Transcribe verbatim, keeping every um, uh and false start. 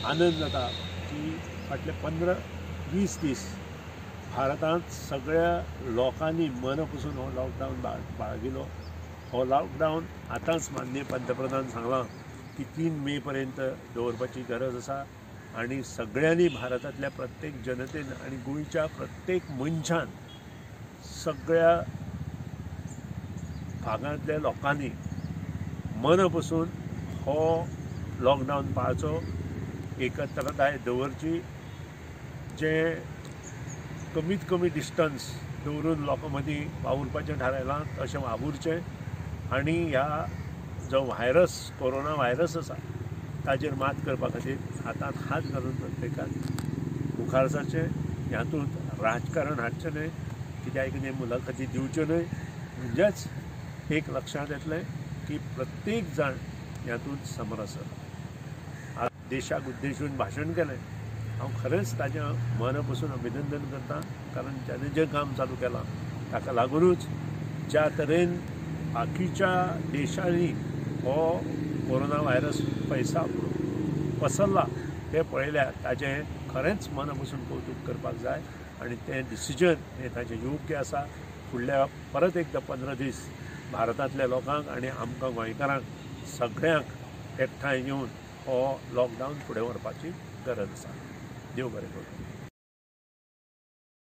आनंद जाता की फाटले पंदरा वीस दीस भारतांत सगळ्या लोकांनी मन पसून हो लॉकडावन बाळगिलो. हो लॉकडावन आतांच माननीय पंतप्रधान सांगलां की तीन मे पर्यंत दवरपाची गरज आसा आनी सगळ्यांनी भारतांतल्या प्रत्येक जनतेन आनी गोंयच्या प्रत्येक मनशान सगळ्या भागांतल्या लोकांनी मन पसून हो लॉकडावन पाळचो, एकत्रताय दवरची, जे कमीत कमी डिस्टन्स दवरून लोकां मदीं वावुरपाचें थारायलां तशें वावुरचें आनी ह्या जो व्हायरस कोरोना व्हायरस आसा ताजेर मात करपा खातीर हातांत हात घालून प्रत्येकान मुखार सरचें. ह्यातूंत राजकारण हाडचें न्हय, कित्याक कितें मुलाखती दिवच्यो न्हय. म्हणजेच एक लक्षांत येतलें की प्रत्येक जाण ह्यातूंत समरस. आज देशाक उद्देशून भाशण केलें, हांव खरेंच ताजें मन पसून अभिनंदन करतां, कारण ताणें जें काम चालू केलां ताका लागूनच ज्या तरेन बाकीच्या देशांनी हो कोरोना व्हायरस पैसा पसरला तें पळयल्यार ताजें खरेंच मन पसून कौतूक करपाक जाय आनी तें डिसिजन हें ताजें योग्य आसा. फुडल्या परत एकदां पंदरा दीस भारतांतल्या लोकांक आनी आमकां गोंयकारांक सगळ्यांक एकठांय येवन हो लॉकडावन फुडें व्हरपाची गरज आसा. देव बरें करूं.